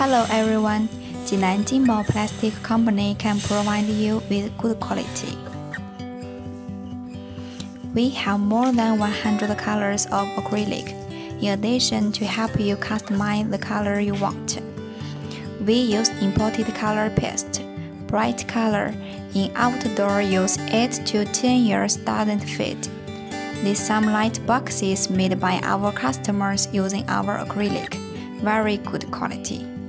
Hello everyone, Jinan Jinbao Plastic Company can provide you with good quality. We have more than 100 colors of acrylic, in addition to help you customize the color you want. We use imported color paste. Bright color in outdoor use 8 to 10 years doesn't fade. These sunlight boxes made by our customers using our acrylic, very good quality.